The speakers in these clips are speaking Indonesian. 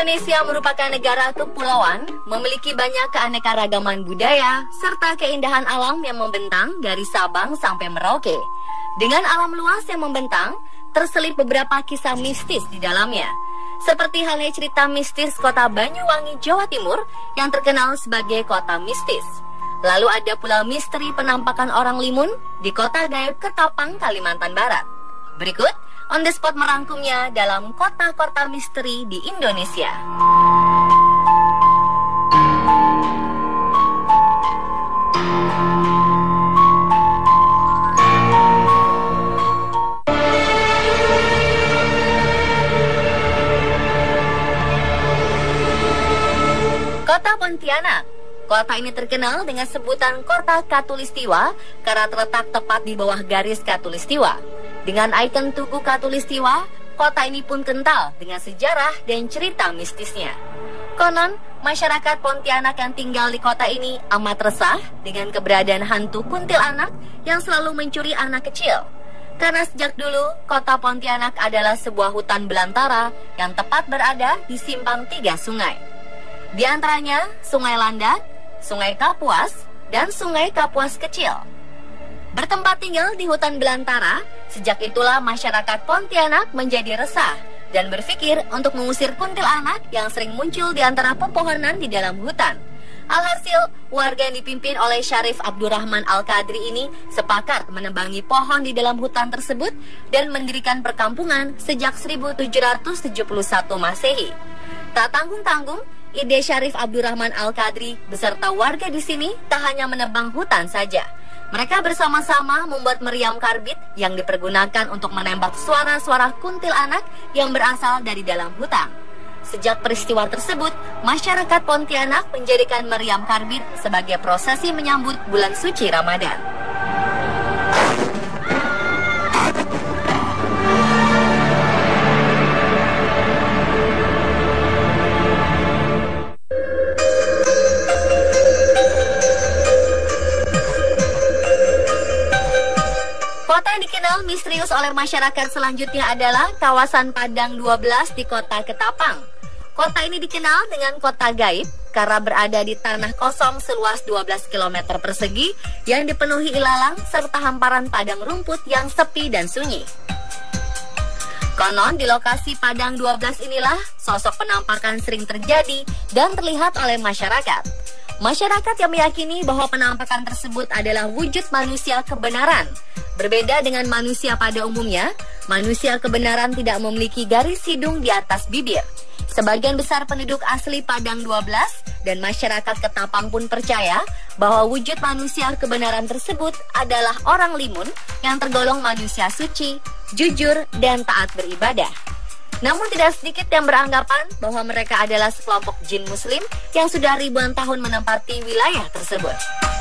Indonesia merupakan negara kepulauan, memiliki banyak keanekaragaman budaya, serta keindahan alam yang membentang dari Sabang sampai Merauke. Dengan alam luas yang membentang, terselip beberapa kisah mistis di dalamnya. Seperti halnya cerita mistis kota Banyuwangi, Jawa Timur, yang terkenal sebagai kota mistis. Lalu ada pula misteri penampakan orang limun di kota gaib Ketapang, Kalimantan Barat. Berikut On The Spot merangkumnya dalam kota-kota misteri di Indonesia. Kota Pontianak. Kota ini terkenal dengan sebutan Kota Khatulistiwa karena terletak tepat di bawah garis Khatulistiwa. Dengan ikon Tugu Khatulistiwa, kota ini pun kental dengan sejarah dan cerita mistisnya. Konon, masyarakat Pontianak yang tinggal di kota ini amat resah dengan keberadaan hantu kuntilanak yang selalu mencuri anak kecil. Karena sejak dulu, kota Pontianak adalah sebuah hutan belantara yang tepat berada di simpang 3 sungai. Di antaranya Sungai Landak, Sungai Kapuas, dan Sungai Kapuas Kecil. Bertempat tinggal di hutan belantara, sejak itulah masyarakat Pontianak menjadi resah dan berpikir untuk mengusir kuntilanak yang sering muncul di antara pepohonan di dalam hutan. Alhasil, warga yang dipimpin oleh Syarif Abdurrahman Al-Qadri ini sepakat menebangi pohon di dalam hutan tersebut dan mendirikan perkampungan sejak 1771 Masehi. Tak tanggung-tanggung, ide Syarif Abdurrahman Al-Qadri beserta warga di sini tak hanya menebang hutan saja. Mereka bersama-sama membuat meriam karbit yang dipergunakan untuk menembak suara-suara kuntilanak yang berasal dari dalam hutan. Sejak peristiwa tersebut, masyarakat Pontianak menjadikan meriam karbit sebagai prosesi menyambut bulan suci Ramadan. Kota yang dikenal misterius oleh masyarakat selanjutnya adalah kawasan Padang 12 di kota Ketapang. Kota ini dikenal dengan kota gaib karena berada di tanah kosong seluas 12 km persegi yang dipenuhi ilalang serta hamparan padang rumput yang sepi dan sunyi. Konon di lokasi Padang 12 inilah sosok penampakan sering terjadi dan terlihat oleh masyarakat. Masyarakat yang meyakini bahwa penampakan tersebut adalah wujud manusia kebenaran. Berbeda dengan manusia pada umumnya, manusia kebenaran tidak memiliki garis hidung di atas bibir. Sebagian besar penduduk asli Padang 12 dan masyarakat Ketapang pun percaya bahwa wujud manusia kebenaran tersebut adalah orang limun yang tergolong manusia suci, jujur, dan taat beribadah. Namun tidak sedikit yang beranggapan bahwa mereka adalah sekelompok jin muslim yang sudah ribuan tahun menempati wilayah tersebut.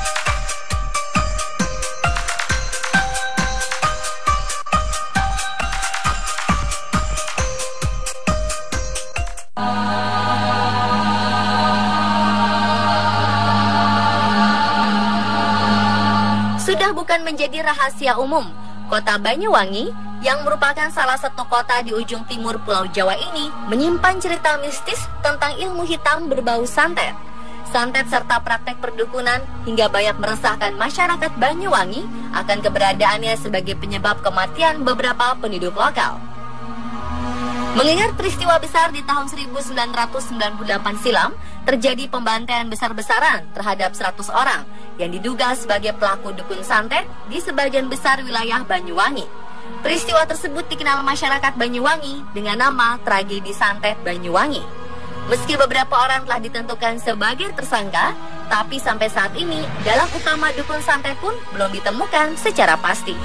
Sudah bukan menjadi rahasia umum, kota Banyuwangi yang merupakan salah satu kota di ujung timur Pulau Jawa ini menyimpan cerita mistis tentang ilmu hitam berbau santet. Santet serta praktek perdukunan hingga banyak meresahkan masyarakat Banyuwangi akan keberadaannya sebagai penyebab kematian beberapa penduduk lokal. Mengingat peristiwa besar di tahun 1998 silam, terjadi pembantaian besar-besaran terhadap 100 orang yang diduga sebagai pelaku dukun santet di sebagian besar wilayah Banyuwangi. Peristiwa tersebut dikenal masyarakat Banyuwangi dengan nama tragedi santet Banyuwangi. Meski beberapa orang telah ditentukan sebagai tersangka, tapi sampai saat ini dalang utama dukun santet pun belum ditemukan secara pasti.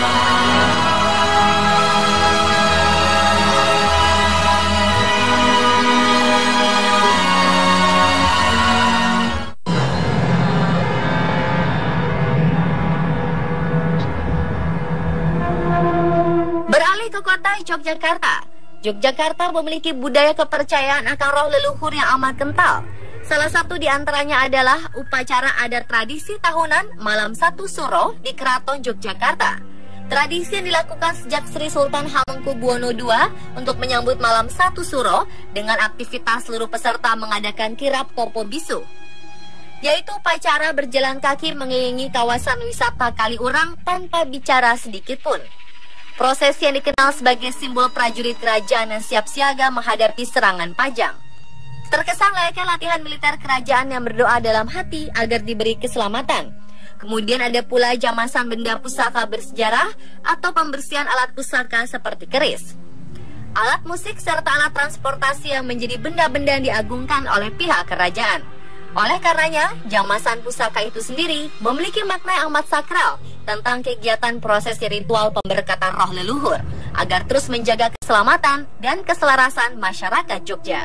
Beralih ke kota Yogyakarta. Yogyakarta memiliki budaya kepercayaan akan roh leluhur yang amat kental. Salah satu di antaranya adalah upacara adat tradisi tahunan Malam Satu Suro di Keraton Yogyakarta. Tradisi yang dilakukan sejak Sri Sultan Hamengkubuwono II untuk menyambut malam 1 Suro dengan aktivitas seluruh peserta mengadakan kirap Popo Bisu, yaitu upacara berjalan kaki mengelilingi kawasan wisata Kaliurang tanpa bicara sedikit pun. Prosesi yang dikenal sebagai simbol prajurit kerajaan yang siap siaga menghadapi serangan Pajang. Terkesan layaknya latihan militer kerajaan yang berdoa dalam hati agar diberi keselamatan. Kemudian ada pula jamasan benda pusaka bersejarah atau pembersihan alat pusaka seperti keris, alat musik serta alat transportasi yang menjadi benda-benda yang diagungkan oleh pihak kerajaan. Oleh karenanya, jamasan pusaka itu sendiri memiliki makna yang amat sakral tentang kegiatan prosesi ritual pemberkatan roh leluhur agar terus menjaga keselamatan dan keselarasan masyarakat Jogja.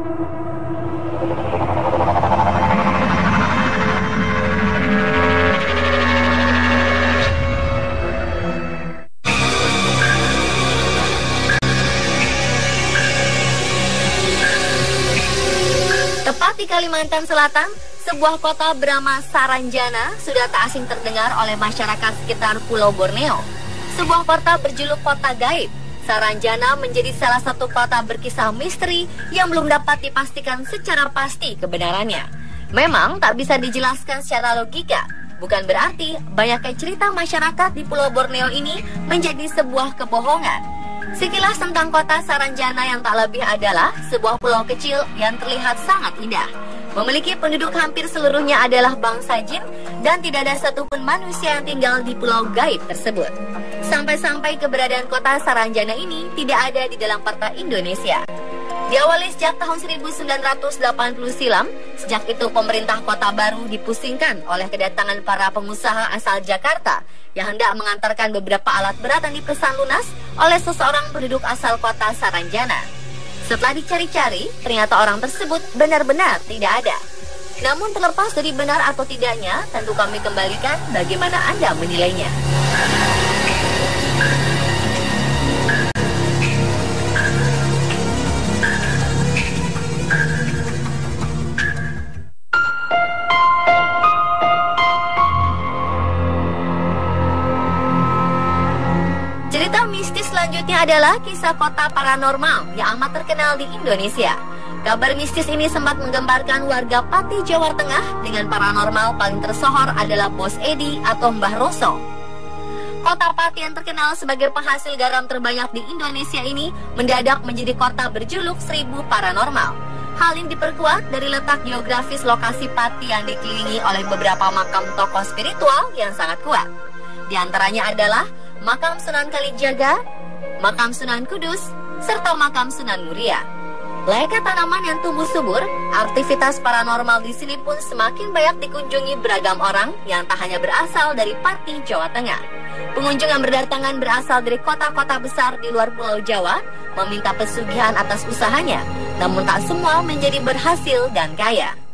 Tepat di Kalimantan Selatan, sebuah kota bernama Saranjana sudah tak asing terdengar oleh masyarakat sekitar Pulau Borneo. Sebuah kota berjuluk kota gaib, Saranjana menjadi salah satu kota berkisah misteri yang belum dapat dipastikan secara pasti kebenarannya. Memang tak bisa dijelaskan secara logika, bukan berarti banyaknya cerita masyarakat di Pulau Borneo ini menjadi sebuah kebohongan. Sekilas tentang kota Saranjana yang tak lebih adalah sebuah pulau kecil yang terlihat sangat indah. Memiliki penduduk hampir seluruhnya adalah bangsa jin dan tidak ada satupun manusia yang tinggal di pulau gaib tersebut. Sampai-sampai keberadaan kota Saranjana ini tidak ada di dalam peta Indonesia. Diawali sejak tahun 1980 silam, sejak itu pemerintah kota baru dipusingkan oleh kedatangan para pengusaha asal Jakarta yang hendak mengantarkan beberapa alat berat yang dipesan lunas oleh seseorang penduduk asal kota Saranjana. Setelah dicari-cari, ternyata orang tersebut benar-benar tidak ada. Namun terlepas dari benar atau tidaknya, tentu kami kembalikan bagaimana Anda menilainya. Cerita mistis selanjutnya adalah kisah kota paranormal yang amat terkenal di Indonesia. Kabar mistis ini sempat menggemparkan warga Pati, Jawa Tengah. Dengan paranormal paling tersohor adalah Bos Edi atau Mbah Roso. Kota Pati yang terkenal sebagai penghasil garam terbanyak di Indonesia ini mendadak menjadi kota berjuluk 1000 paranormal. Hal ini diperkuat dari letak geografis lokasi Pati yang dikelilingi oleh beberapa makam tokoh spiritual yang sangat kuat. Di antaranya adalah makam Sunan Kalijaga, makam Sunan Kudus, serta makam Sunan Muria. Layaknya tanaman yang tumbuh subur, aktivitas paranormal di sini pun semakin banyak dikunjungi beragam orang yang tak hanya berasal dari Pati, Jawa Tengah. Pengunjung yang berdatangan berasal dari kota-kota besar di luar Pulau Jawa meminta pesugihan atas usahanya, namun tak semua menjadi berhasil dan kaya.